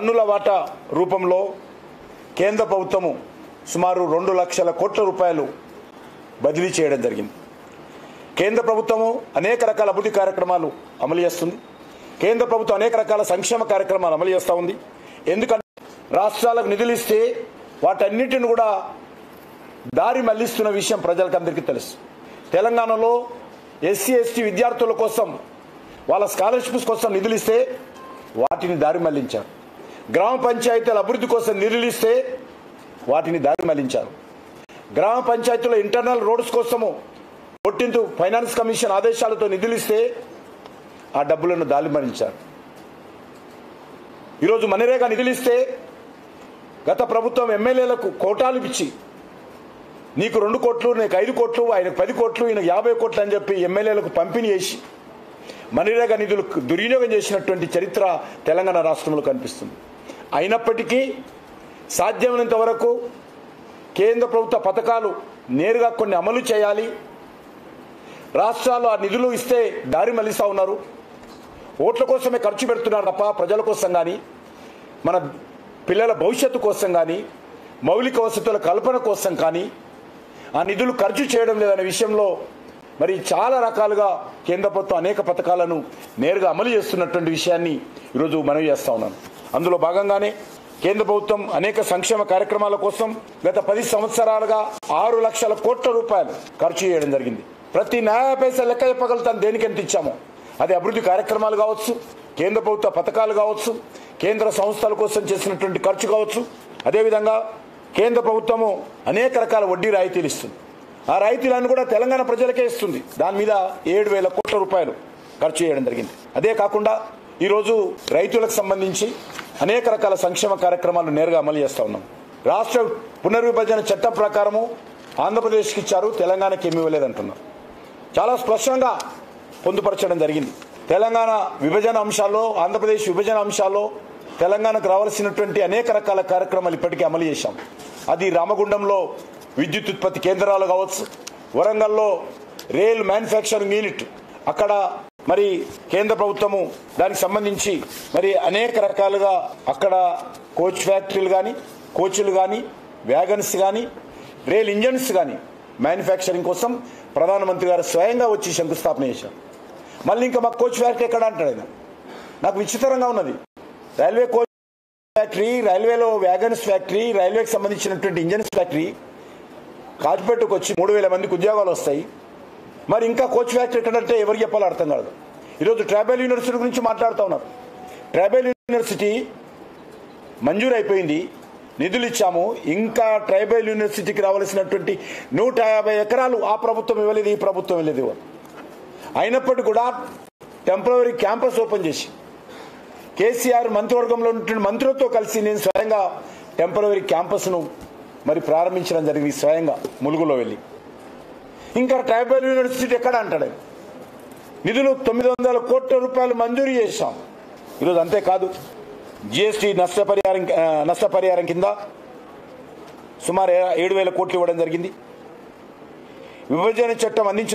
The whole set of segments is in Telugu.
పన్నుల వాటా రూపంలో కేంద్ర ప్రభుత్వము సుమారు 2 లక్షల కోట్ల రూపాయలు బదిలీ చేయడం జరిగింది. కేంద్ర ప్రభుత్వము అనేక రకాల అభివృద్ధి కార్యక్రమాలు అమలు చేస్తుంది. కేంద్ర ప్రభుత్వం అనేక రకాల సంక్షేమ కార్యక్రమాలు అమలు చేస్తూ ఉంది. ఎందుకంటే రాష్ట్రాలకు నిధులు ఇస్తే వాటన్నిటిని కూడా దారి మళ్లిస్తున్న విషయం ప్రజలకు అందరికీ తెలుసు. తెలంగాణలో ఎస్సీ ఎస్టీ విద్యార్థుల కోసం వాళ్ళ స్కాలర్షిప్స్ కోసం నిధులు ఇస్తే వాటిని దారి మళ్లించారు. గ్రామ పంచాయతీల అభివృద్ధి కోసం నిధులు ఇస్తే వాటిని దారి మళ్లించారు. గ్రామ పంచాయతీల ఇంటర్నల్ రోడ్స్ కోసము 14th ఫైనాన్స్ కమిషన్ ఆదేశాలతో నిధులు ఇస్తే ఆ డబ్బులను దారి మళ్లించారు. ఈరోజు మనరేగా నిధులు ఇస్తే గత ప్రభుత్వం ఎమ్మెల్యేలకు కోటాలు ఇచ్చి నీకు 2 కోట్లు, నీకు 5 కోట్లు, ఆయనకు 10 కోట్లు, ఈయనకు 50 కోట్లు అని చెప్పి ఎమ్మెల్యేలకు పంపిణీ చేసి మనరేగా నిధులు దుర్వినియోగం చేసినటువంటి చరిత్ర తెలంగాణ రాష్ట్రంలో కనిపిస్తుంది. అయినప్పటికీ సాధ్యమైనంత వరకు కేంద్ర ప్రభుత్వ పథకాలు నేరుగా కొన్ని అమలు చేయాలి. రాష్ట్రాలు ఆ నిధులు ఇస్తే దారి మళ్లిస్తూ ఉన్నారు. ఓట్ల కోసమే ఖర్చు పెడుతున్నారు తప్ప ప్రజల కోసం కానీ, మన పిల్లల భవిష్యత్తు కోసం కానీ, మౌలిక వసతుల కల్పన కోసం కానీ ఆ నిధులు ఖర్చు చేయడం లేదనే విషయంలో మరి చాలా రకాలుగా కేంద్ర ప్రభుత్వం అనేక పథకాలను నేరుగా అమలు చేస్తున్నటువంటి విషయాన్ని ఈరోజు మనవి చేస్తూ ఉన్నాను. అందులో భాగంగానే కేంద్ర ప్రభుత్వం అనేక సంక్షేమ కార్యక్రమాల కోసం గత 10 సంవత్సరాలుగా 6 లక్షల కోట్ల రూపాయలు ఖర్చు చేయడం జరిగింది. ప్రతి న్యాయ పైసా లెక్క చెప్పగలుగుతాను దేనికి ఎంత ఇచ్చామో. అది అభివృద్ధి కార్యక్రమాలు కావచ్చు, కేంద్ర ప్రభుత్వ పథకాలు కావచ్చు, కేంద్ర సంస్థల కోసం చేసినటువంటి ఖర్చు కావచ్చు. అదేవిధంగా కేంద్ర ప్రభుత్వము అనేక రకాల వడ్డీ రాయితీలు ఇస్తుంది. ఆ రాయితీలను కూడా తెలంగాణ ప్రజలకే ఇస్తుంది. దాని మీద 7,000 కోట్ల రూపాయలు ఖర్చు చేయడం జరిగింది. అదే కాకుండా ఈరోజు రైతులకు సంబంధించి అనేక రకాల సంక్షేమ కార్యక్రమాలు నేరుగా అమలు చేస్తూ ఉన్నాం. రాష్ట్ర పునర్విభజన చట్టం ప్రకారము ఆంధ్రప్రదేశ్కి ఇచ్చారు, తెలంగాణకి ఏమి ఇవ్వలేదంటున్నారు. చాలా స్పష్టంగా పొందుపరచడం జరిగింది. తెలంగాణ విభజన అంశాల్లో, ఆంధ్రప్రదేశ్ విభజన అంశాల్లో తెలంగాణకు రావాల్సినటువంటి అనేక రకాల కార్యక్రమాలు ఇప్పటికే అమలు చేశాం. అది రామగుండంలో విద్యుత్ ఉత్పత్తి కేంద్రాలు కావచ్చు, వరంగల్లో రైల్ మ్యానుఫ్యాక్చరింగ్ యూనిట్, అక్కడ మరి కేంద్ర ప్రభుత్వము దానికి సంబంధించి మరి అనేక రకాలుగా అక్కడ కోచ్ ఫ్యాక్టరీలు కానీ, కోచ్లు కానీ, వ్యాగన్స్ కానీ, రైల్ ఇంజన్స్ కానీ మ్యానుఫ్యాక్చరింగ్ కోసం ప్రధానమంత్రి గారు స్వయంగా వచ్చి శంకుస్థాపన చేశారు. మళ్ళీ ఇంకా మాకు కోచ్ ఫ్యాక్టరీ ఎక్కడ అంటాడు ఆయన. నాకు విచిత్రంగా ఉన్నది. రైల్వే కోచ్ ఫ్యాక్టరీ, రైల్వేలో వ్యాగన్స్ ఫ్యాక్టరీ, రైల్వేకి సంబంధించినటువంటి ఇంజన్స్ ఫ్యాక్టరీ కాచిపెట్టుకు వచ్చి 3,000 మందికి ఉద్యోగాలు వస్తాయి. మరి ఇంకా కోచ్ ఫ్యాక్టరీ ఎక్కడంటే ఎవరికి చెప్పాలో అర్థం కాదు. ఈరోజు ట్రైబల్ యూనివర్సిటీ గురించి మాట్లాడుతూ ఉన్నారు. ట్రైబల్ యూనివర్సిటీ మంజూరు అయిపోయింది, నిధులు ఇచ్చాము. ఇంకా ట్రైబల్ యూనివర్సిటీకి రావాల్సినటువంటి 150 ఎకరాలు ఆ ప్రభుత్వం ఇవ్వలేదు, ఈ ప్రభుత్వం ఇవ్వలేదు. అయినప్పటికీ కూడా టెంపరరీ క్యాంపస్ ఓపెన్ చేసి కేసీఆర్ మంత్రివర్గంలో ఉన్నటువంటి మంత్రులతో కలిసి నేను స్వయంగా టెంపరరీ క్యాంపస్ను మరి ప్రారంభించడం జరిగింది, స్వయంగా ములుగులో వెళ్ళి. ఇంకా ట్రైబల్ యూనివర్సిటీ ఎక్కడ అంటాడు. నిధులు 900 కోట్ల రూపాయలు మంజూరు చేశాం. ఈరోజు అంతేకాదు, జిఎస్టీ నష్టపరిహారం కింద సుమారు 7,000 కోట్లు ఇవ్వడం జరిగింది. విభజన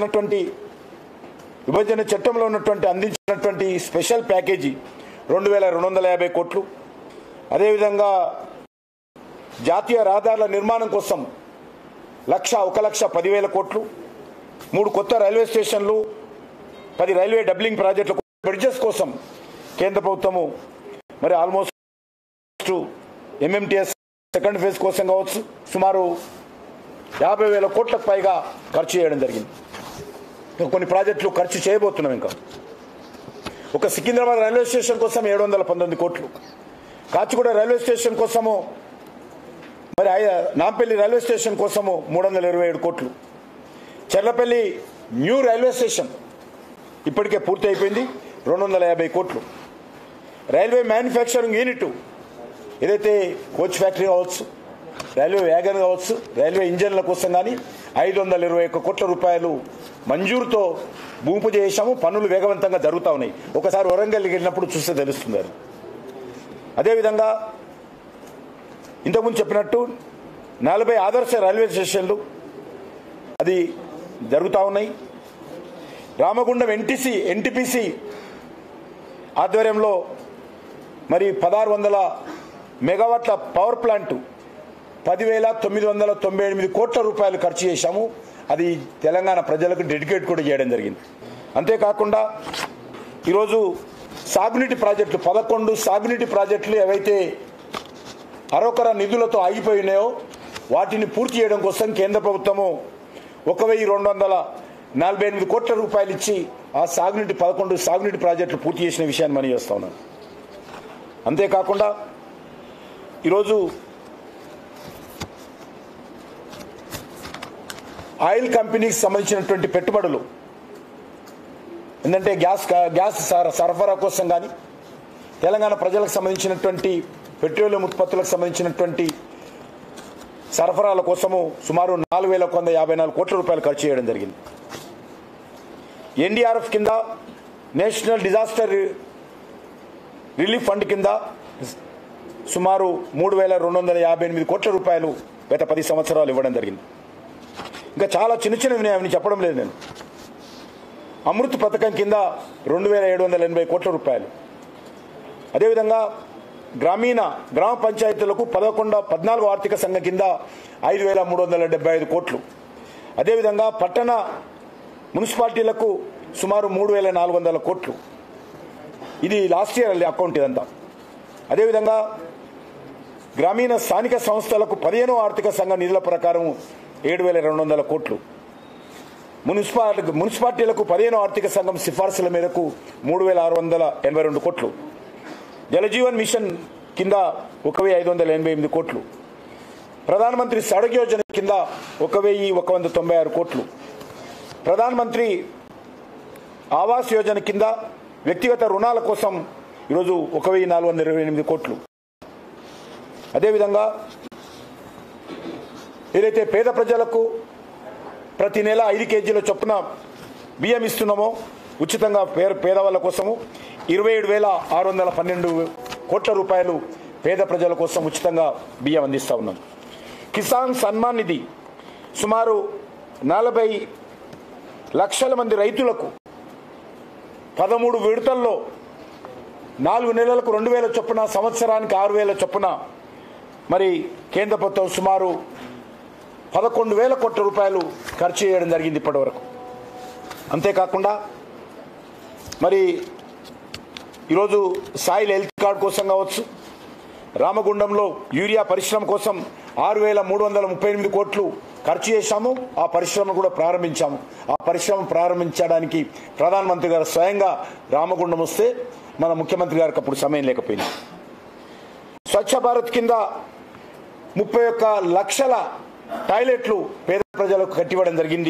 చట్టంలో అందించినటువంటి స్పెషల్ ప్యాకేజీ 2,250 కోట్లు. అదేవిధంగా జాతీయ రహదారుల నిర్మాణం కోసం 1,10,000 కోట్లు, 3 కొత్త రైల్వే స్టేషన్లు, 10 రైల్వే డబ్లింగ్ ప్రాజెక్టులు, బ్రిడ్జెస్ కోసం కేంద్ర ప్రభుత్వము మరి ఆల్మోస్ట్ ఎంఎంటీఎస్ సెకండ్ ఫేజ్ కోసం కావచ్చు సుమారు 50,000 కోట్లకు పైగా ఖర్చు చేయడం జరిగింది. కొన్ని ప్రాజెక్టులు ఖర్చు చేయబోతున్నాం. ఇంకా ఒక సికింద్రాబాద్ రైల్వే స్టేషన్ కోసం 719 కోట్లు, కాచిగూడ రైల్వే స్టేషన్ కోసము, మరి నాంపల్లి రైల్వే స్టేషన్ కోసము 327 కోట్లు, చెర్లపల్లి న్యూ రైల్వే స్టేషన్ ఇప్పటికే పూర్తి అయిపోయింది 250 కోట్లు, రైల్వే మ్యానుఫ్యాక్చరింగ్ యూనిట్ ఏదైతే కోచ్ ఫ్యాక్టరీ కావచ్చు, రైల్వే వ్యాగన్ కావచ్చు, రైల్వే ఇంజన్ల కోసం కానీ 521 కోట్ల రూపాయలు మంజూరుతో భూమి పూజ చేశాము. పనులు వేగవంతంగా జరుగుతూ ఉన్నాయి. ఒకసారి వరంగల్కి వెళ్ళినప్పుడు చూస్తే తెలుస్తుంది. అదేవిధంగా ఇంతకుముందు చెప్పినట్టు 40 ఆదర్శ రైల్వే స్టేషన్లు అది జరుగుతూ ఉన్నాయి. రామగుండం ఎన్టీపీసీ ఆధ్వర్యంలో మరి 1600 మెగావాట్ల పవర్ ప్లాంట్ 10,998 కోట్ల రూపాయలు ఖర్చు చేశాము. అది తెలంగాణ ప్రజలకు డెడికేట్ కూడా చేయడం జరిగింది. అంతేకాకుండా ఈరోజు సాగునీటి ప్రాజెక్టులు 11 సాగునీటి ప్రాజెక్టులు ఏవైతే అరొకర నిధులతో ఆగిపోయినాయో వాటిని పూర్తి చేయడం కోసం కేంద్ర ప్రభుత్వము 1,248 కోట్ల రూపాయలు ఇచ్చి ఆ 11 సాగునీటి ప్రాజెక్టులు పూర్తి చేసిన విషయాన్ని మనం చేస్తా ఉన్నాం. అంతేకాకుండా ఈరోజు ఆయిల్ కంపెనీకి సంబంధించినటువంటి పెట్టుబడులు ఏంటంటే గ్యాస్ సరఫరా కోసం కానీ తెలంగాణ ప్రజలకు సంబంధించినటువంటి పెట్రోలియం ఉత్పత్తులకు సంబంధించినటువంటి సరఫరాల కోసము సుమారు 4,154 కోట్ల రూపాయలు ఖర్చు చేయడం జరిగింది. ఎన్డీఆర్ఎఫ్ కింద నేషనల్ డిజాస్టర్ రిలీఫ్ ఫండ్ కింద సుమారు 3,258 కోట్ల రూపాయలు గత 10 సంవత్సరాలు ఇవ్వడం జరిగింది. ఇంకా చాలా చిన్నవి చెప్పడం లేదు నేను. అమృత్ పథకం కింద 2,780 కోట్ల రూపాయలు. అదేవిధంగా గ్రామ పంచాయతీలకు 14 ఆర్థిక సంఘం కింద 5,375 కోట్లు. అదేవిధంగా పట్టణ మున్సిపాలిటీలకు సుమారు 3,400 కోట్లు. ఇది లాస్ట్ ఇయర్ అకౌంట్ ఇదంతా. అదేవిధంగా గ్రామీణ స్థానిక సంస్థలకు 15వ ఆర్థిక సంఘం నిధుల ప్రకారం 7,200 కోట్లు. మున్సిపాలిటీలకు 15వ ఆర్థిక సంఘం సిఫార్సుల మేరకు 3,682 కోట్లు. జలజీవన్ మిషన్ కింద 1,588 కోట్లు. ప్రధానమంత్రి సడక్ యోజన కింద 1,196 కోట్లు. ప్రధానమంత్రి ఆవాస్ యోజన కింద వ్యక్తిగత రుణాల కోసం ఈరోజు 1,428 కోట్లు. అదేవిధంగా ఏదైతే పేద ప్రజలకు ప్రతి నెల 5 కేజీల చొప్పున బియ్యం ఇస్తున్నామో ఉచితంగా పేదవాళ్ళ కోసము 27,612 కోట్ల రూపాయలు పేద ప్రజల కోసం ఉచితంగా బియ్యం అందిస్తూ ఉన్నాం. కిసాన్ సన్మాన్ నిధి సుమారు 40 లక్షల మంది రైతులకు 13 విడతల్లో 4 నెలలకు 2,000 చొప్పున సంవత్సరానికి 6,000 చొప్పున మరి కేంద్ర ప్రభుత్వం సుమారు 11,000 కోట్ల రూపాయలు ఖర్చు చేయడం జరిగింది ఇప్పటి వరకు. అంతేకాకుండా మరి ఈరోజు సాయిల్ హెల్త్ కార్డ్ కోసం కావచ్చు, రామగుండంలో యూరియా పరిశ్రమ కోసం 6,338 కోట్లు ఖర్చు చేశాము. ఆ పరిశ్రమ కూడా ప్రారంభించాము. ఆ పరిశ్రమ ప్రారంభించడానికి ప్రధానమంత్రి గారు స్వయంగా రామగుండం వస్తే మన ముఖ్యమంత్రి గారికి అప్పుడు సమయం లేకపోయింది. స్వచ్ఛ భారత్ కింద 31 లక్షల టాయిలెట్లు పేద ప్రజలకు కట్టివ్వడం జరిగింది.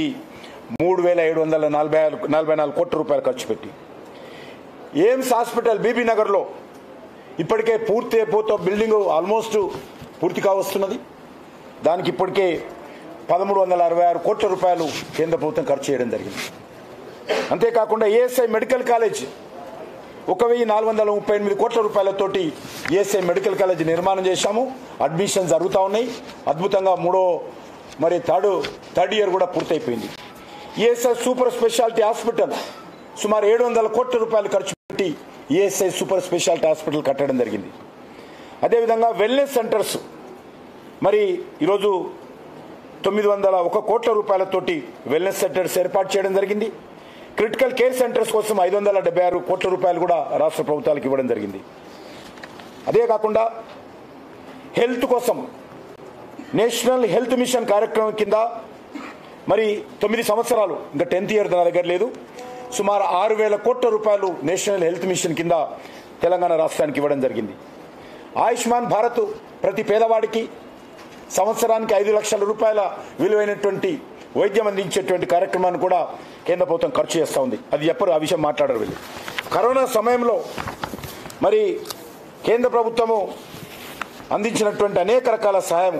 3,744 కోట్ల రూపాయలు ఖర్చు పెట్టి. ఎయిమ్స్ హాస్పిటల్ బీబీ నగర్లో ఇప్పటికే పూర్తి అయిపోతే బిల్డింగ్ ఆల్మోస్ట్ పూర్తి కావస్తున్నది. దానికి ఇప్పటికే 1,366 కోట్ల రూపాయలు కేంద్ర ప్రభుత్వం ఖర్చు చేయడం జరిగింది. అంతేకాకుండా ఏఎస్ఐ మెడికల్ కాలేజ్ 1,438 కోట్ల రూపాయలతోటి ఏఎస్ఐ మెడికల్ కాలేజ్ నిర్మాణం చేశాము. అడ్మిషన్స్ జరుగుతూ ఉన్నాయి. అద్భుతంగా థర్డ్ ఇయర్ కూడా పూర్తయిపోయింది. ఏఎస్ఐ సూపర్ స్పెషాలిటీ హాస్పిటల్ సుమారు 700 కోట్ల రూపాయలు ఖర్చు పెట్టి ఏఎస్ఐ సూపర్ స్పెషాలిటీ హాస్పిటల్ కట్టడం జరిగింది. అదేవిధంగా వెల్నెస్ సెంటర్స్ మరి ఈరోజు 901 కోట్ల రూపాయలతోటి వెల్నెస్ సెంటర్స్ ఏర్పాటు చేయడం జరిగింది. క్రిటికల్ కేర్ సెంటర్స్ కోసం 576 కోట్ల రూపాయలు కూడా రాష్ట్ర ప్రభుత్వాలకు ఇవ్వడం జరిగింది. అదే కాకుండా హెల్త్ కోసం నేషనల్ హెల్త్ మిషన్ కార్యక్రమం కింద మరి 9 సంవత్సరాలు ఇంకా 10th ఇయర్ నా దగ్గర లేదు, సుమారు 6,000 కోట్ల రూపాయలు నేషనల్ హెల్త్ మిషన్ కింద తెలంగాణ రాష్ట్రానికి ఇవ్వడం జరిగింది. ఆయుష్మాన్ భారత్ ప్రతి పేదవాడికి సంవత్సరానికి 5 లక్షల రూపాయల విలువైనటువంటి వైద్యం అందించేటువంటి కార్యక్రమాన్ని కూడా కేంద్ర ప్రభుత్వం ఖర్చు చేస్తూ ఉంది. అది చెప్పరు, ఆ విషయం మాట్లాడరు వీళ్ళు. కరోనా సమయంలో మరి కేంద్ర ప్రభుత్వము అందించినటువంటి అనేక రకాల సహాయం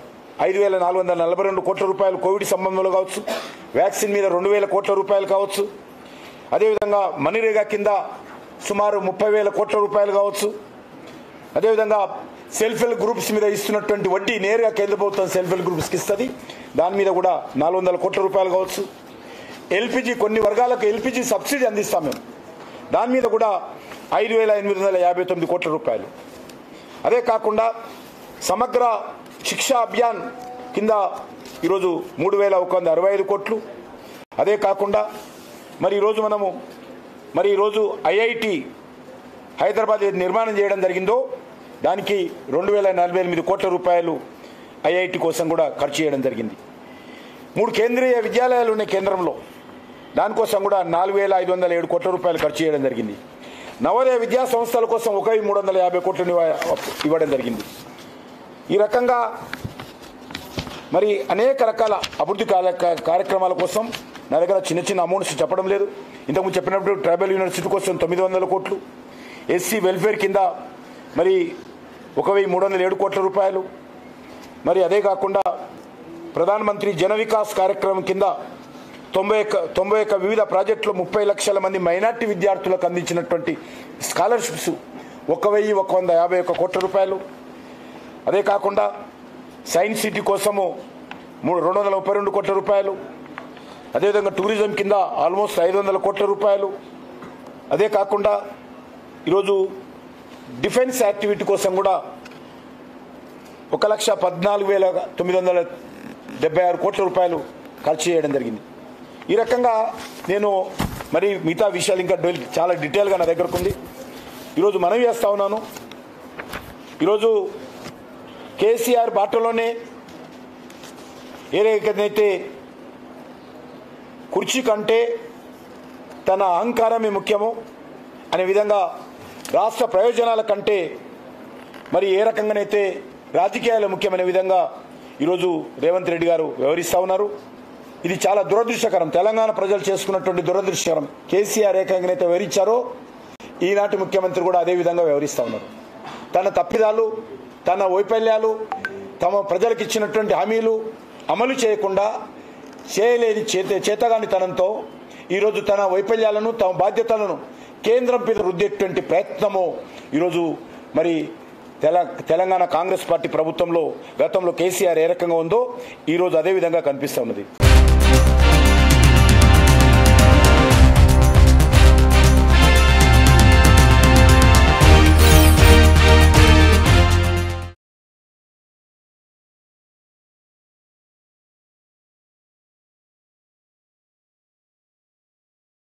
5,442 కోట్ల రూపాయలు కోవిడ్ సంబంధంలో కావచ్చు, వ్యాక్సిన్ మీద 2,000 కోట్ల రూపాయలు కావచ్చు, అదేవిధంగా మనీరేగా కింద సుమారు 30,000 కోట్ల రూపాయలు కావచ్చు, అదేవిధంగా సెల్ఫ్ హెల్ప్ గ్రూప్స్ మీద ఇస్తున్నటువంటి వడ్డీ నేరుగా కేంద్ర ప్రభుత్వం సెల్ఫ్ హెల్ప్ గ్రూప్స్కి ఇస్తుంది, దాని మీద కూడా 400 కోట్ల రూపాయలు కావచ్చు. ఎల్పిజి కొన్ని వర్గాలకు ఎల్పిజి సబ్సిడీ అందిస్తాం మేము, దాని మీద కూడా 5,859 కోట్ల రూపాయలు. అదే కాకుండా సమగ్ర శిక్షా అభియాన్ కింద ఈరోజు 3,165 కోట్లు. అదే కాకుండా మరి ఈరోజు ఐఐటి హైదరాబాద్ నిర్మాణం చేయడం జరిగిందో దానికి 2,048 కోట్ల రూపాయలు ఐఐటి కోసం కూడా ఖర్చు చేయడం జరిగింది. 3 కేంద్రీయ విద్యాలయాలు ఉన్నాయి కేంద్రంలో, దానికోసం కూడా 4,507 కోట్ల రూపాయలు ఖర్చు చేయడం జరిగింది. నవోదయ విద్యా సంస్థల కోసం 1,350 కోట్లను ఇవ్వడం జరిగింది. ఈ రకంగా మరి అనేక రకాల అభివృద్ధి కార్యక్రమాల కోసం నా దగ్గర చిన్న అమౌంట్స్ చెప్పడం లేదు. ఇంతకుముందు చెప్పినప్పుడు ట్రైబల్ యూనివర్సిటీ కోసం 900 కోట్లు, ఎస్సీ వెల్ఫేర్ కింద మరి 1,307 కోట్ల రూపాయలు, మరి అదే కాకుండా ప్రధానమంత్రి జన వికాస్ కార్యక్రమం కింద 91 వివిధ ప్రాజెక్టులు 30 లక్షల మంది మైనార్టీ విద్యార్థులకు అందించినటువంటి స్కాలర్షిప్స్ 1,151 కోట్ల రూపాయలు. అదే కాకుండా సైన్స్ సిటీ కోసము 232 కోట్ల రూపాయలు. అదేవిధంగా టూరిజం కింద ఆల్మోస్ట్ 500 కోట్ల రూపాయలు. అదే కాకుండా ఈరోజు డిఫెన్స్ యాక్టివిటీ కోసం కూడా 1,14,976 కోట్ల రూపాయలు ఖర్చు చేయడం జరిగింది. ఈ రకంగా నేను మరి మిగతా విషయాలు ఇంకా చాలా డీటెయిల్గా నా దగ్గరకు ఉంది. ఈరోజు మనవి చేస్తా ఉన్నాను. ఈరోజు కేసీఆర్ బాటలోనే ఏదైతే కుర్చీ కంటే తన అహంకారమే ముఖ్యము అనే విధంగా రాష్ట్ర ప్రయోజనాల కంటే మరి ఏ రకంగానైతే రాజకీయాలు ముఖ్యమైన విధంగా ఈరోజు రేవంత్ రెడ్డి గారు వ్యవహరిస్తూ ఉన్నారు. ఇది చాలా దురదృష్టకరం. తెలంగాణ ప్రజలు చేసుకున్నటువంటి దురదృష్టకరం. కేసీఆర్ ఏ రకంగానైతే వ్యవహరించారో ఈనాటి ముఖ్యమంత్రి కూడా అదే విధంగా వ్యవహరిస్తూ ఉన్నారు. తన తప్పిదాలు, తన వైఫల్యాలు, తమ ప్రజలకు ఇచ్చినటువంటి హామీలు అమలు చేయకుండా చేయలేని చేతగానితనంతో ఈరోజు తన వైఫల్యాలను, తమ బాధ్యతలను కేంద్రం మీద రుద్దేటువంటి ప్రయత్నము ఈరోజు మరి తెలంగాణ కాంగ్రెస్ పార్టీ ప్రభుత్వంలో గతంలో కేసీఆర్ ఏ రకంగా ఉందో ఈరోజు అదే విధంగా కనిపిస్తూ ఉన్నది.